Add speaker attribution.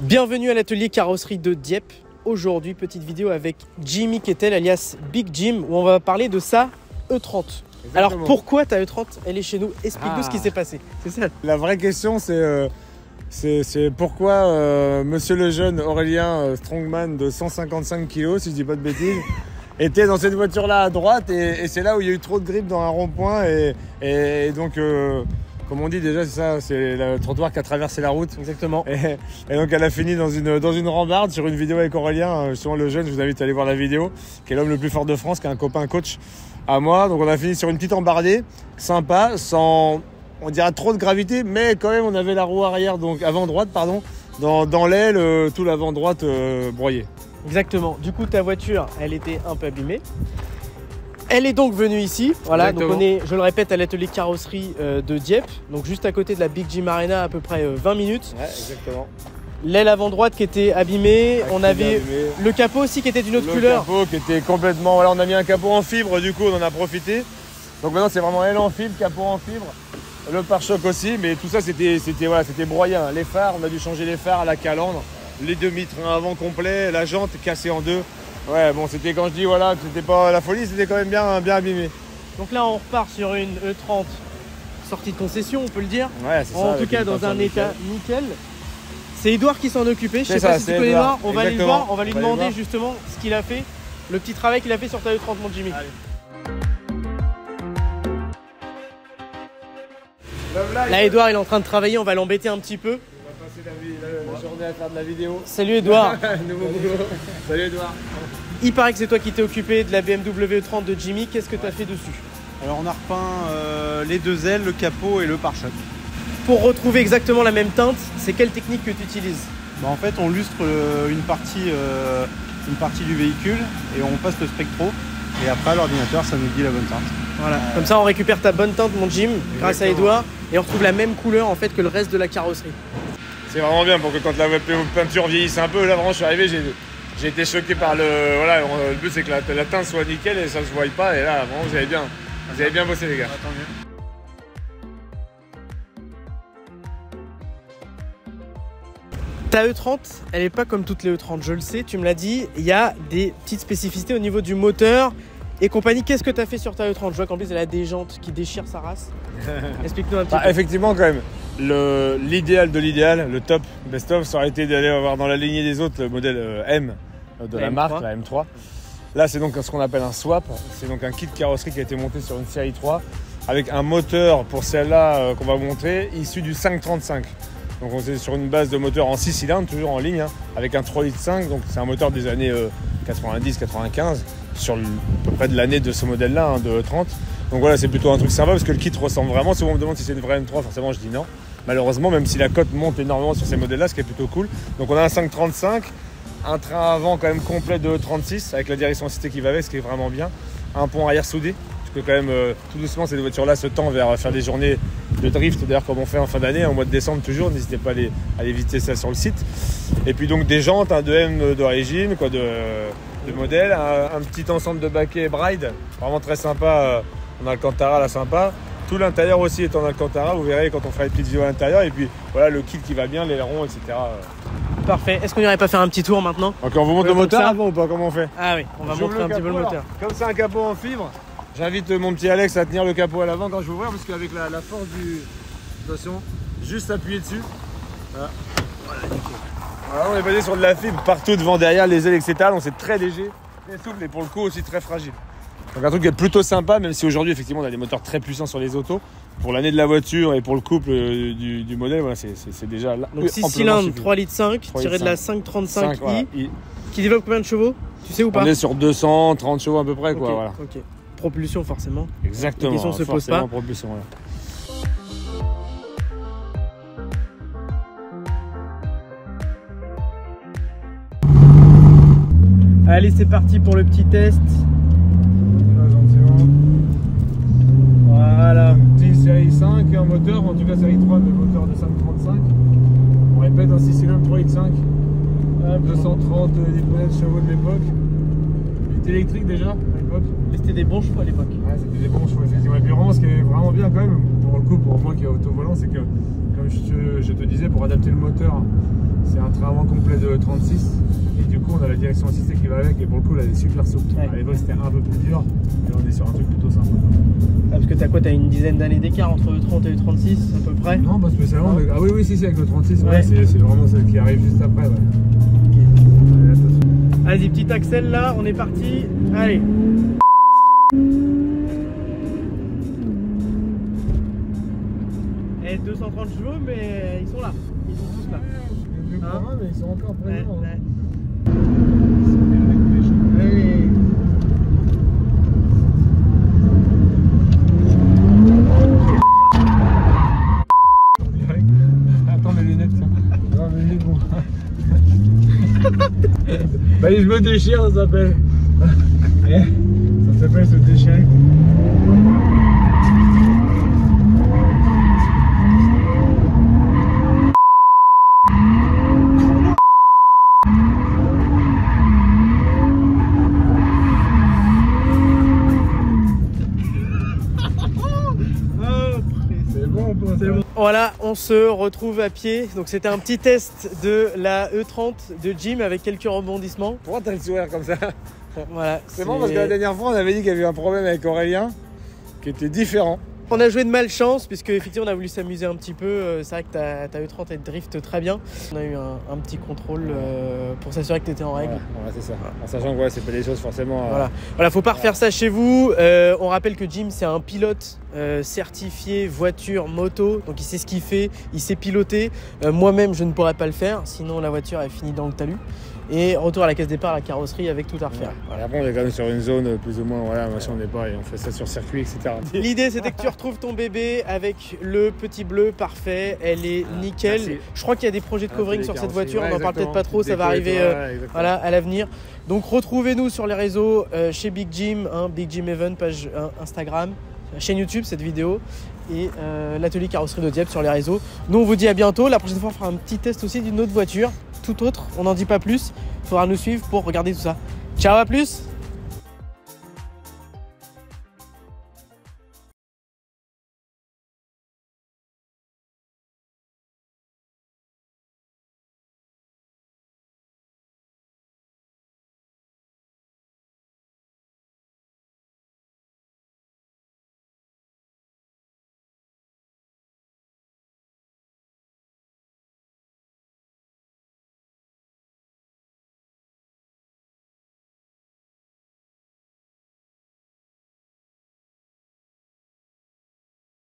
Speaker 1: Bienvenue à l'atelier carrosserie de Dieppe. Aujourd'hui, petite vidéo avec Jimmy Kettel alias Big Jim où on va parler de sa E30. Exactement. Alors pourquoi ta E30 elle est chez nous? Explique-nous ce qui s'est passé. C'est ça.
Speaker 2: La vraie question c'est pourquoi monsieur le jeune Aurélien Strongman de 155 kg, si je dis pas de bêtises, était dans cette voiture là à droite et c'est là où il y a eu trop de grippe dans un rond-point et donc comme on dit déjà, c'est ça, c'est le trottoir qui a traversé la route.
Speaker 1: Exactement.
Speaker 2: Et donc elle a fini dans une rambarde sur une vidéo avec Aurélien, justement le jeune, je vous invite à aller voir la vidéo, qui est l'homme le plus fort de France, qui est un copain coach à moi. Donc on a fini sur une petite embardée, sympa, sans, on dirait trop de gravité, mais quand même on avait la roue arrière, donc avant droite, pardon, dans l'aile, tout l'avant droite broyé.
Speaker 1: Exactement. Du coup ta voiture, elle était un peu abîmée. Elle est donc venue ici, voilà. Exactement. Donc on est, je le répète, à l'atelier carrosserie de Dieppe, donc juste à côté de la Big Jim Arena, à peu près 20 minutes. Ouais, exactement. L'aile avant droite qui était abîmée, ouais, on avait le capot aussi qui était d'une autre couleur. Le capot qui était complètement, voilà, on a mis un capot en fibre, du coup on en a profité. Donc maintenant c'est vraiment aile en fibre, capot en fibre, le pare-choc aussi, mais tout ça c'était broyé. Hein. Les phares, on a dû changer les phares à la calandre, les demi-trains avant complets, la jante cassée en deux. Ouais, bon, c'était quand je dis voilà que c'était pas la folie, c'était quand même bien abîmé. Donc là, on repart sur une E30 sortie de concession, on peut le dire.
Speaker 2: Ouais, c'est ça.
Speaker 1: En tout cas, dans un état nickel. C'est Edouard qui s'en occupait. Je sais pas si tu connais Edouard. On va aller le voir, on va lui demander justement ce qu'il a fait, le petit travail qu'il a fait sur ta E30, mon Jimmy. Allez. Là, Edouard, il est en train de travailler, on va l'embêter un petit peu.
Speaker 2: On va passer la journée à faire de la vidéo.
Speaker 1: Salut Edouard.
Speaker 2: Nouveau boulot. Salut Edouard.
Speaker 1: Il paraît que c'est toi qui t'es occupé de la BMW E30 de Jimmy. Qu'est-ce que tu as fait dessus?
Speaker 3: Alors on a repeint les deux ailes, le capot et le pare-choc.
Speaker 1: Pour retrouver exactement la même teinte, c'est quelle technique que tu utilises?
Speaker 3: En fait, on lustre une partie du véhicule et on passe le spectro. Et après, l'ordinateur, ça nous dit la bonne teinte.
Speaker 1: Voilà. Comme ça, on récupère ta bonne teinte, mon Jim, grâce à Edouard. Et on retrouve la même couleur en fait que le reste de la carrosserie.
Speaker 2: C'est vraiment bien pour que quand la peinture vieillisse un peu, là vraiment je suis arrivé, j'ai été choqué par le... Voilà, le but c'est que la teinte soit nickel et ça ne se voit pas. Et là, vraiment, vous avez bien bossé les gars.
Speaker 3: Tant mieux.
Speaker 1: Ta E30, elle n'est pas comme toutes les E30, je le sais, tu me l'as dit. Il y a des petites spécificités au niveau du moteur et compagnie. Qu'est-ce que tu as fait sur ta E30? Je vois qu'en plus, elle a des jantes qui déchirent sa race. Explique-nous un petit peu.
Speaker 2: Effectivement, quand même, l'idéal de l'idéal, le top best-of, ça aurait été d'aller avoir dans la lignée des autres le modèle M de la marque, la M3. Là, c'est donc ce qu'on appelle un swap. C'est donc un kit carrosserie qui a été monté sur une série 3 avec un moteur pour celle-là qu'on va montrer, issu du 535. Donc on est sur une base de moteur en 6 cylindres, toujours en ligne, hein, avec un 3,5 litres. Donc c'est un moteur des années 90-95, sur à peu près de l'année de ce modèle-là, hein, de 30. Donc voilà, c'est plutôt un truc sympa parce que le kit ressemble vraiment. Si on me demande si c'est une vraie M3, forcément je dis non. Malheureusement, même si la cote monte énormément sur ces modèles-là, ce qui est plutôt cool. Donc on a un 535, un train avant quand même complet de 36 avec la direction assistée qui va avec, ce qui est vraiment bien. Un pont arrière soudé. Que quand même tout doucement ces voitures-là se tendent vers faire des journées de drift, d'ailleurs comme on fait en fin d'année, en mois de décembre toujours, n'hésitez pas à aller visiter ça sur le site. Et puis donc des jantes, un 2M d'origine, quoi, de modèle, un petit ensemble de baquets Bride, vraiment très sympa, en Alcantara là sympa. Tout l'intérieur aussi est en Alcantara, vous verrez quand on fera les petites vidéos à l'intérieur, et puis voilà le kit qui va bien, les ailerons, etc.
Speaker 1: Parfait, est-ce qu'on n'irait pas faire un petit tour maintenant?
Speaker 2: Ok, on vous montre le moteur avant ou pas? Comment on fait?
Speaker 1: Ah oui, on va montrer un petit peu le moteur.
Speaker 2: Alors, comme c'est un capot en fibre, j'invite mon petit Alex à tenir le capot à l'avant quand je vais ouvrir parce qu'avec la force du... Attention, juste appuyer dessus. Voilà, voilà, on est basé sur de la fibre partout devant, derrière, les ailes, etc. Donc c'est très léger, très souple et pour le coup aussi très fragile. Donc un truc qui est plutôt sympa, même si aujourd'hui effectivement on a des moteurs très puissants sur les autos. Pour l'année de la voiture et pour le couple du modèle, voilà, c'est déjà là.
Speaker 1: Donc 6 cylindres, 3,5 litres, tiré de la 535i, voilà. Qui développe combien de chevaux? Tu sais ou pas?
Speaker 2: On est sur 230 chevaux à peu près, quoi. Voilà.
Speaker 1: Ok. Propulsion forcément.
Speaker 2: Exactement.
Speaker 1: La question se pose pas.
Speaker 2: Propulsion, voilà.
Speaker 1: Allez, c'est parti pour le petit test.
Speaker 2: Là, gentiment.
Speaker 1: Voilà.
Speaker 2: Un petit série 5, un moteur, en tout cas série 3, mais moteur de 535. On répète un 6 cylindres 3,5. 230 litres de chevaux de l'époque. Électrique déjà à l'époque.
Speaker 1: Mais c'était des bons chevaux à l'époque.
Speaker 2: Ouais, c'était des bons chevaux effectivement. Et puis vraiment, ce qui est vraiment bien quand même, pour le coup, pour moi qui est autovolant, c'est que, comme je te disais, pour adapter le moteur C'est un train avant complet de 36. Et du coup, on a la direction assistée qui va avec. Et pour le coup, là, elle est super souple.
Speaker 1: Ouais.
Speaker 2: À l'époque, c'était un peu plus dur. Et on est sur un truc plutôt simple.
Speaker 1: Ah, parce que t'as quoi? T'as une dizaine d'années d'écart entre le 30 et le 36 à peu près?
Speaker 2: Non, pas spécialement.
Speaker 1: Ah,
Speaker 2: mais... ah oui, si, avec le 36,
Speaker 1: ouais.
Speaker 2: C'est vraiment celle qui arrive juste après. Ouais.
Speaker 1: Vas-y, petit Axel là, on est parti. Allez. Et 230 chevaux, mais ils sont là. Ils sont tous là.
Speaker 2: Hein, mais ils sont encore présents.
Speaker 1: Ouais.
Speaker 2: Allez. Attends mes lunettes, tiens. Non, mes lunettes, bon. Bah, je me déchire, ça s'appelle. Ça s'appelle se déchirer.
Speaker 1: Voilà, on se retrouve à pied. Donc c'était un petit test de la E30 de Jim avec quelques rebondissements.
Speaker 2: Pourquoi t'as le sourire comme ça?
Speaker 1: Voilà.
Speaker 2: C'est bon parce que la dernière fois on avait dit qu'il y avait eu un problème avec Aurélien qui était différent.
Speaker 1: On a joué de malchance puisque effectivement on a voulu s'amuser un petit peu. C'est vrai que ta E30 elle drift très bien. On a eu un petit contrôle pour s'assurer que tu étais en règle.
Speaker 2: Voilà, c'est ça. En sachant que ouais, c'est pas des choses forcément.
Speaker 1: Voilà, faut pas refaire ça chez vous. On rappelle que Jim c'est un pilote certifié voiture moto, donc il sait ce qu'il fait, il sait piloter. Moi-même je ne pourrais pas le faire, sinon la voiture elle finit dans le talus. Et retour à la caisse départ, la carrosserie avec tout à refaire.
Speaker 2: Ouais. Voilà. Après on est quand même sur une zone plus ou moins, voilà, si on n'est pas et on fait ça sur circuit, etc.
Speaker 1: L'idée c'était que tu retrouves ton bébé avec le petit bleu parfait, elle est nickel.
Speaker 2: Merci.
Speaker 1: Je crois qu'il y a des projets de covering sur cette voiture,
Speaker 2: ouais,
Speaker 1: on n'en parle peut-être pas trop, ça va arriver voilà, à l'avenir. Donc retrouvez-nous sur les réseaux chez Big Jim, Big Jim Even, page Instagram, chaîne YouTube cette vidéo et l'atelier carrosserie de Dieppe sur les réseaux. Nous on vous dit à bientôt, la prochaine fois on fera un petit test aussi d'une autre voiture, tout autre, on n'en dit pas plus, il faudra nous suivre pour regarder tout ça. Ciao, à plus.